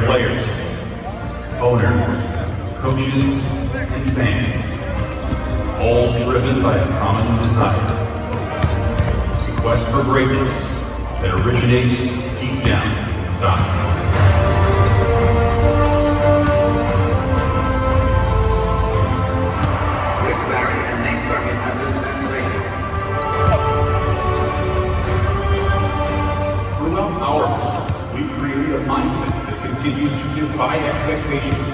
players, owners, coaches, and fans, all driven by a common desire. The quest for greatness that originates deep down inside. Throughout our history, we've created a mindset that continues to defy expectations